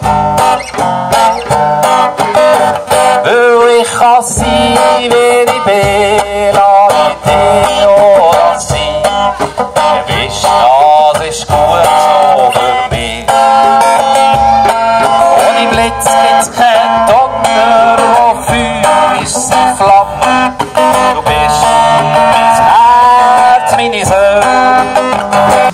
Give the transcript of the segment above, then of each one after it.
Weil ich kann sein, wie ich bin, lass ich dich auch sein. Du weißt, das ist gut so für mich. Ohne Blitz gibt's kein Donner, wo Feuer ist in Flammen. Du bist mein Herz, meine Seele.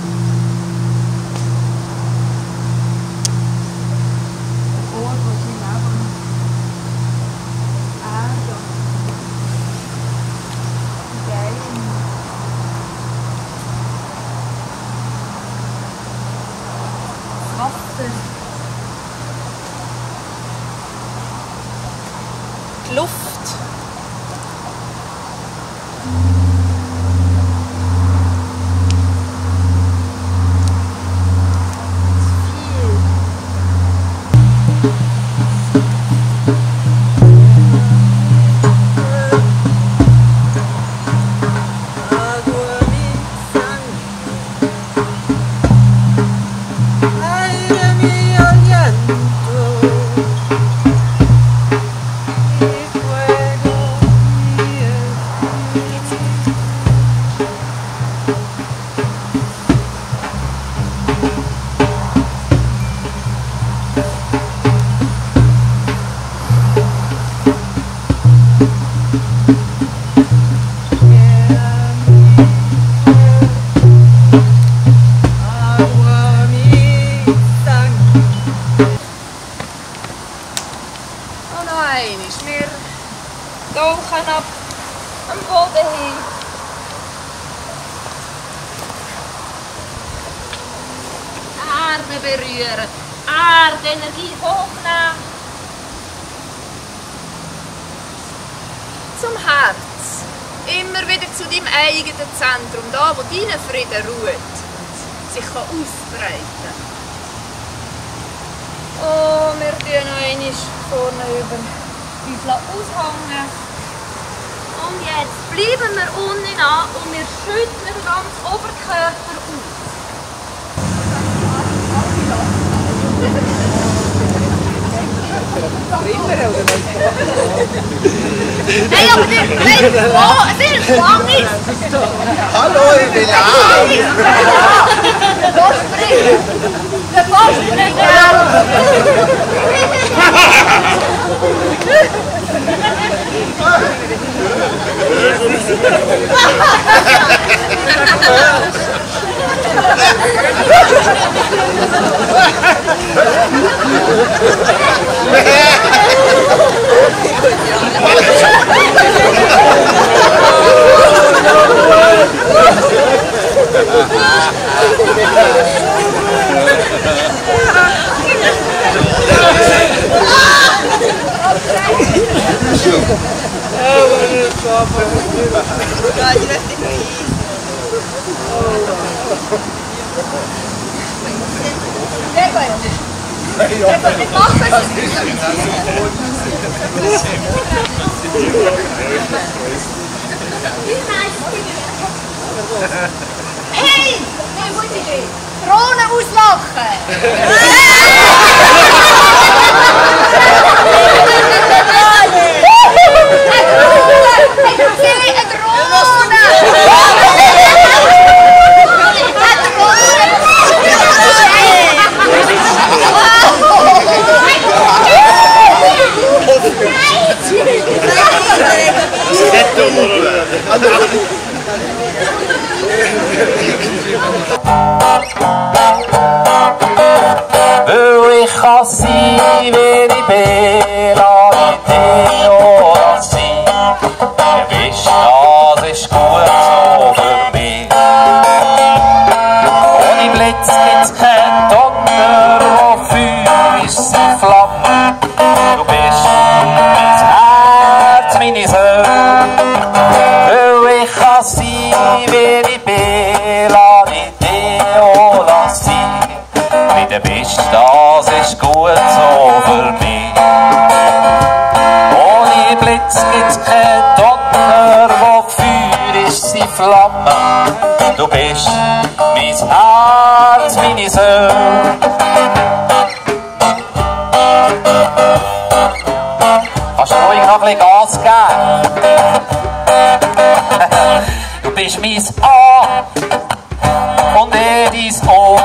Die Luft. Wir tauchen ab am Boden hin. Erde berühren, Erdenergie hochnehmen. Zum Herz. Immer wieder zu deinem eigenen Zentrum, da wo dein Frieden ruht, sich ausbreiten kann. Oh, wir tun noch einmal vorne über uns aushängen. Und jetzt bleiben wir unten an und wir schütteln den ganzen Oberkörper aus. Nein, aber es ist ein Schwannis! Hallo, ich bin da! Der Boss springt! Der Boss springt! Hey! Eine gute Idee! Drohnen auslachen! Weil ich kann sein, wie ich bin, lass ich dich auch sein. Du weißt, das ist gut so für mich. Ohne Blitz gibt's kein Donner, wo Feuer ist in Flammen. Du bist mein Herz, meine Seele. Weil ich kann sein, wie ich bin, lass ich dich auch sein. Wie du bist, das ist gut so für mich. Ohne Blitz gibt's kein Donner, wo Feuer ist in Flammen. Du bist mein Herz, meine Seele. ganz gern. Du bist mein A und dein O.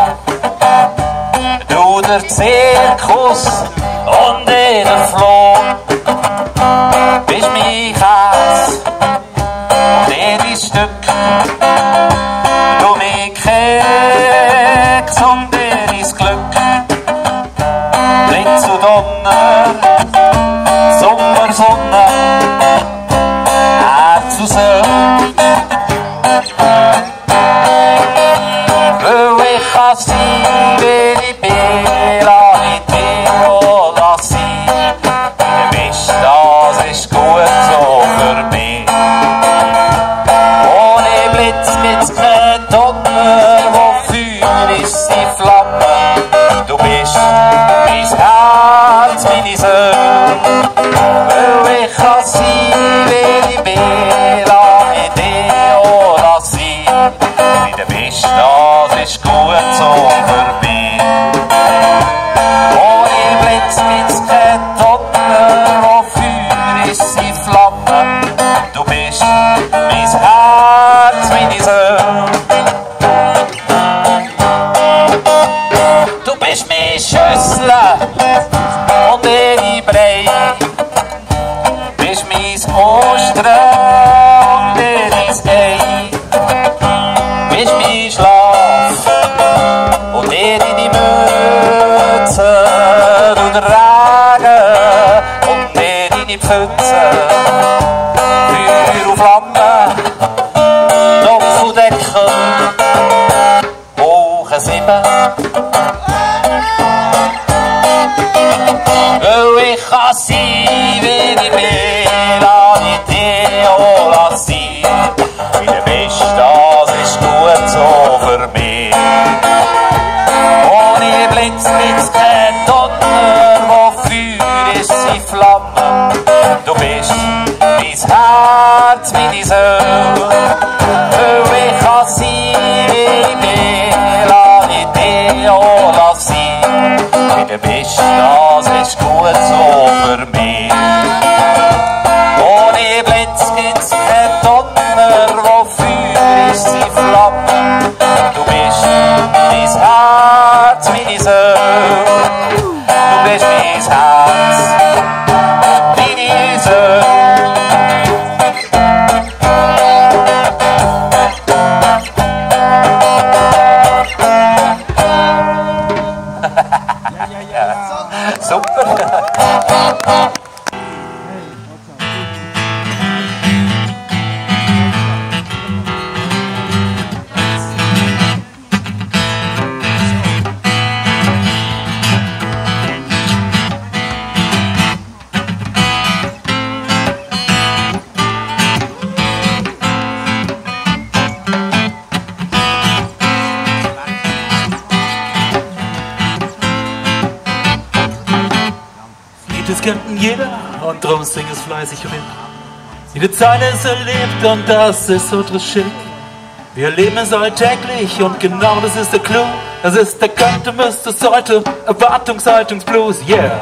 Du der Zirkus und der Floh. Bist mein Käse und dein Stück. Du mein Keks und dein Glück. Blitz und Donner, Sommersonne, Herz und Seele. Weil ich kann sein, wie ich bin, lass ich dich auch sein. Wie du bist, das ist gut so für mich. Ohne Blitz gibt's kein Donner, wo Feuer ist die Flamme. Du bist mein Herz, meine Seele. Weil ich kann sein, wie ich bin, lass ich dich auch sein. Wie du bist, das ist gut so für mich. Ohne Blitz gibt's kein Donner, wo Feuer ist die Flamme. Du bist mein Herz, meine Seele. Du bist meine Schüssel und ihre Brei. Bist mein Ostern und ihres Ei. Bist mein Schlaf und ihre Mütze. Du der Regen und ihre Pfütze. Feuer und Flamme, Topf und Deckel, Woche 7. Weil ich kann sein, wie ich bin, lass ich dich auch sein. Wie du bist, das ist gut so für mich. Ohne Blitz gibt's kein Donner, wo Feuer ist die Flamme. Du bist mein Herz, meine Seele. Weil ich kann sein, wie ich bin, lass ich dich auch sein. Wie du bist, das ist gut so für mich. Ohne Blitz gibt's kein Donner, wo Feuer ist die Flamme. Du bist mein Herz, meine Seele. Du bist mein Herz, meine Seele. Super. Das kennt jeder und drum sing es fleißig mit. Jede Zeile ist erlebt und das ist so schick. Wir erleben es alltäglich und genau das ist der Clou. Das ist der könnte, müsste, sollte, Erwartungshaltungsblues, yeah.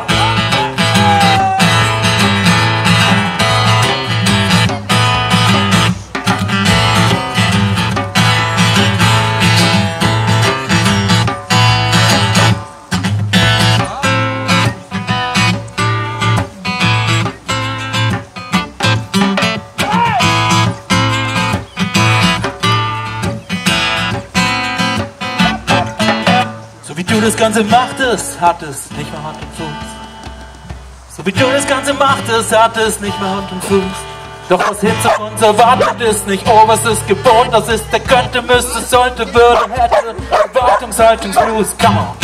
So wie du das Ganze machtest, hat es nicht mehr Hand und Fuß. So wie du das Ganze machtest, hat es nicht mehr Hand und Fuß. Doch was Hintergrund erwartet ist nicht oberstes Gebot. Das ist der könnte, müsste, sollte, würde, hätte, Erwartungshaltungsblues, come on.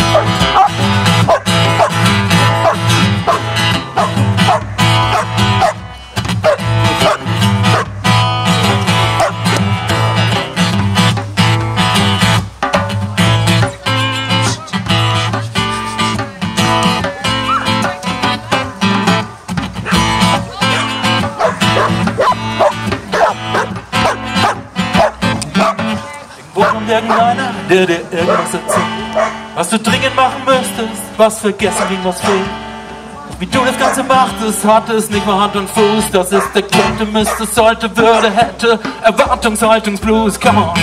Irgendeiner, der dir irgendwas erzählt, was du dringend machen müsstest, was vergessen ging, was fehlt. Wie du das Ganze machtest, hatte es nicht mehr Hand und Fuß. Das ist der könnte, müsste, sollte, würde, hätte, Erwartungshaltungsblues, come on.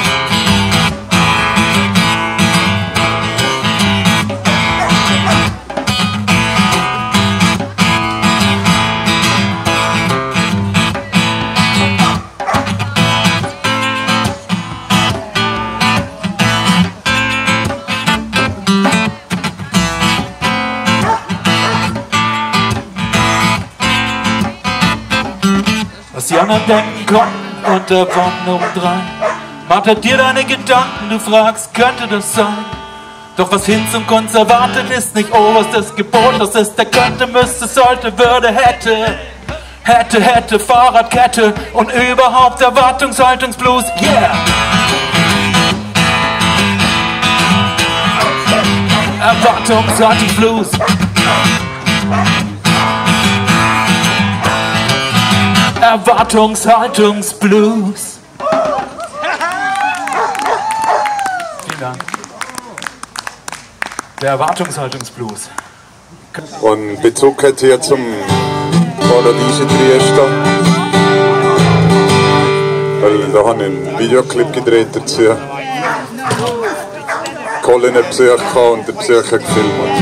Was die anderen denken, kommt und der Wand obendrein. Macht er dir deine Gedanken, du fragst, könnte das sein? Doch was Hinz und Kunst erwartet, ist nicht oberstes Gebot. Das ist der könnte, müsste, sollte, würde, hätte. Hätte, Fahrradkette und überhaupt Erwartungshaltungsblues, yeah! Erwartungshaltungsblues. Erwartungshaltungsblues. Vielen Dank. Der Erwartungshaltungsblues. Und Bezug hat hier zum Paradies in Triester. Weil da habe ich einen Videoclip gedreht dazu. Colin hat Besuch gehabt und der Besuch hat gefilmt.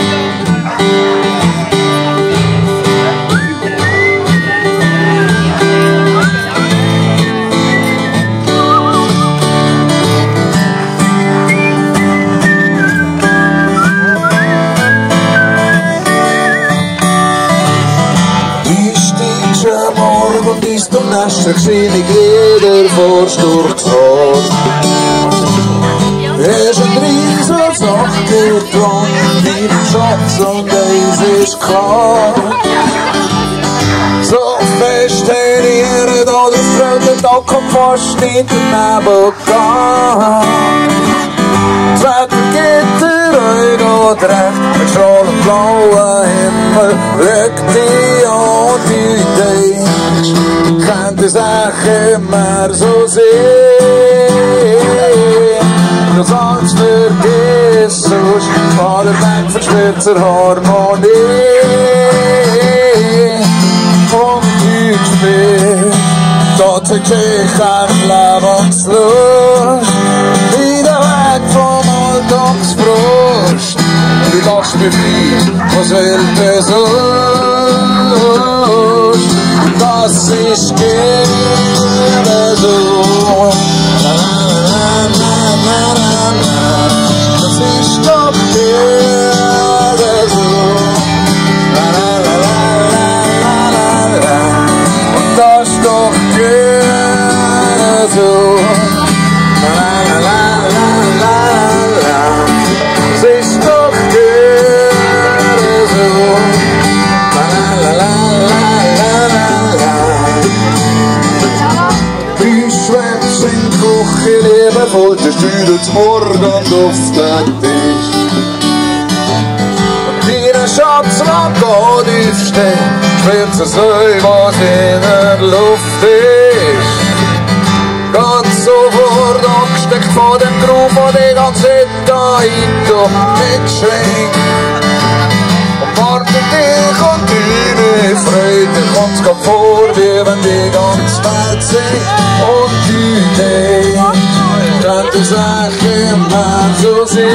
Und ist am Nester gesehen, jeder Vorstoß gefragt. Er ist ein Riesen, sagt er dran, wie ein Schatz und eins ist klar. So fest herieren, da der Freude, da kommt fast nicht daneben gehen. Das Wetter geht der Auge recht, mit strahlend blauen Himmel, rückt die an die Idee. Könnte es auch immer so sehen, dass alles vergisst, war der Weg verschwirrt zur Harmonie. Und heute spät, dort zeigt sich ein Lebenslust, wie der Weg vom Alltagsfrust. Du lachst mich frei, was will das sonst? Das ist gerne so. Das ist doch gerne so. Und das ist doch gerne so. Das ist doch gerne so. Voll der Stühle zum Morgen auf den Tisch. Und ihre Schatzmann geht aufstehen, schwirrt sie so, was in der Luft ist. Ganz sofort angesteckt von dem Gruf, wo die ganze Taito mitschwingt. Und wartet dich und deine Freude, kommt's grad vor, wie wenn die ganze Welt singt. Und die Idee könnte es auch immer so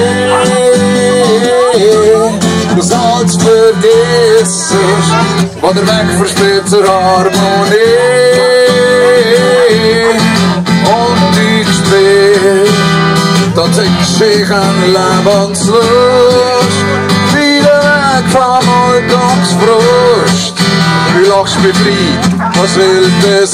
sehen, dass alles vergisst ist, wo der Weg verspielt zur Harmonie. Und die spät, da zeigt sich ein Lebenslust, wie der Weg vom Alltagsfrust. Du lachst mich frei, was will das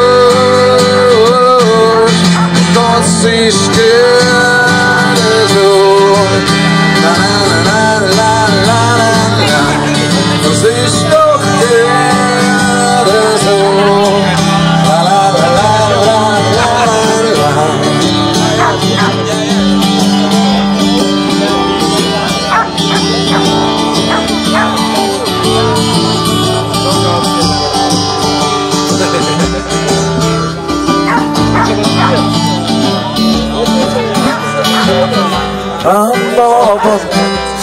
sonst? Das ist gerne so. La, la, la, la, la, la. Das ist doch gerne so. La, la, la, la, la, la, la.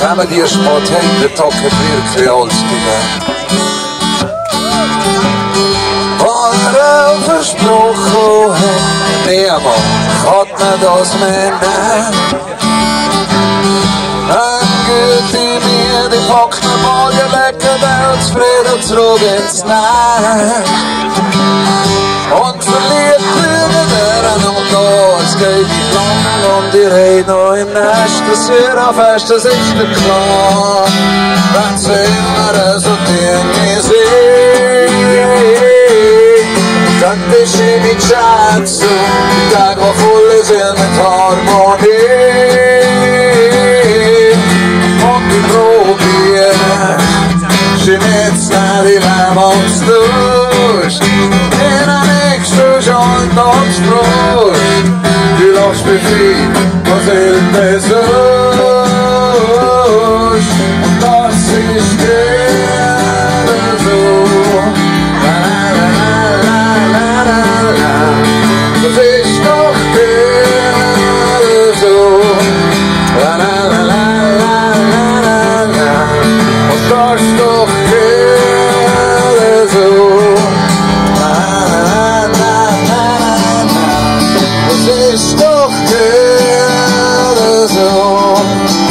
wenn man die Sport hat, der Tag hat wirklich alles gegeben. Was er versprochen hat, niemand kann mir das mehr nehmen. Ein Gute mir, die packt mir morgen lecker und zufrieden zurück ins Nest. Und verliert miteinander, es geht nicht lang und die reden noch im Nest. Das wird auch fest, das ist der klar. Wenn sie immer so Dinge sehen, dann ist sie mit Schätze, die Tage, die voll sind mit Harmonie. Und die probieren, sie nicht nach die Lämmens durch. In ein extra Schalt und Sprüch, die lachst mir viel, was hilft so. Und das ist gerne so. Das ist doch gerne so. Und das ist doch gerne so. Das ist doch gerne so.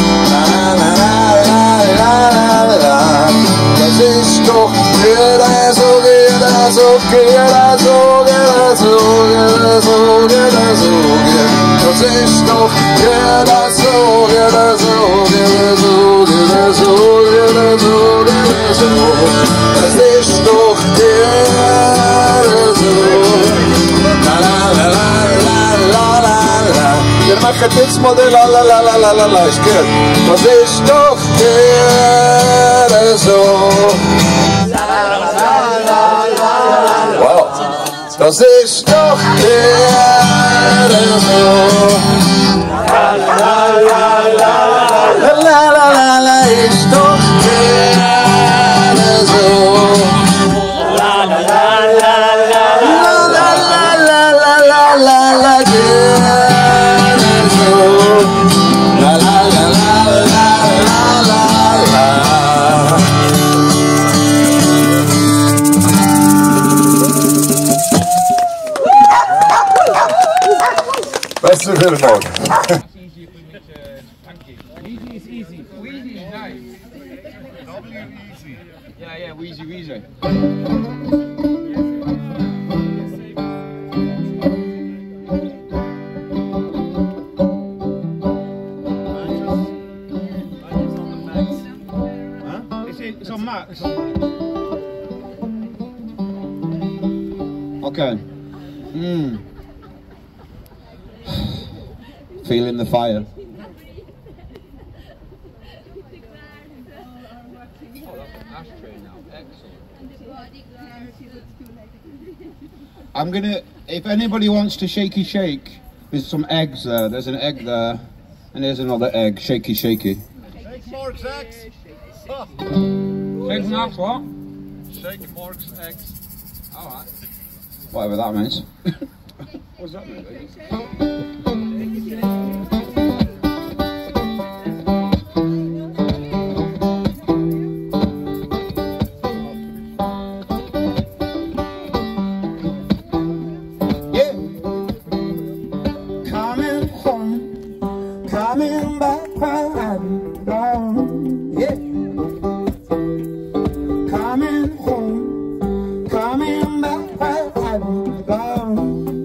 Das ist doch gerne so, gerne so, gerne so, gerne so, gerne so, gerne so. Das ist doch gerne so, gerne so, gerne so, gerne so, gerne so, gerne so. Das ist doch gerne so. La la la la la la la. Wir machen jetzt mal den la la la la la la la. Ist gut. Das ist doch gerne so. Wow. Das ist doch gerne so. La la la la la ist doch gerne so. La la la la la la la la la la gerne so. La la la la la la la. Best of it all. Easy is easy. Wheezy is nice. Easy. Yeah, wheezy, wheezy. It's on max. Okay. Feeling the fire. I'm gonna, if anybody wants to shakey shake, there's some eggs there, there's an egg there, and there's another egg, shaky shaky. Shake Mark's eggs. Shake Mark's what? Shake Mark's eggs. Alright. Whatever that means. What's that mean? Coming back where I belong, yeah. Coming home, coming back where I belong.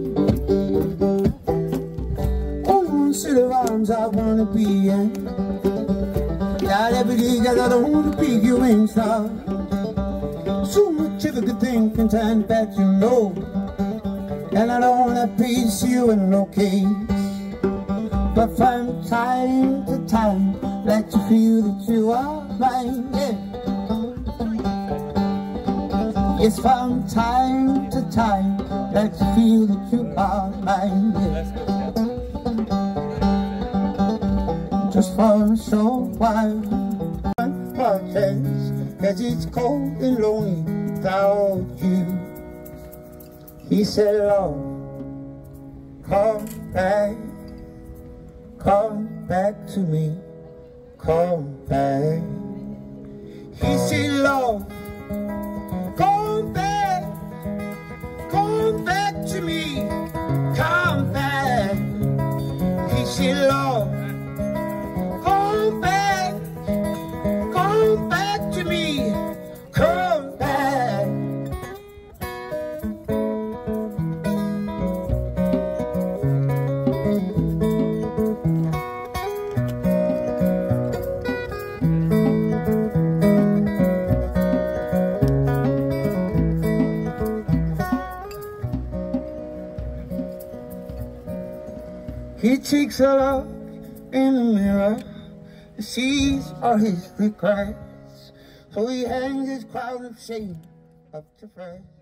Oh, set of arms I wanna be in. Not every day that I don't wanna be your wings now. So much of a good thing can turn back, you know. And I don't wanna piece you in no case. But from time to time, let you feel that you are mine, yeah. Yes, from time to time, let you feel that you are mine, yeah. Just for a short while, cause it's cold and lonely without you. He said, Lord, come back to me, come back. He said, love, come back to me, come back. He said, love, come back to me, come back. He takes a look in the mirror and sees all his regrets, so he hangs his crown of shame up to fresh.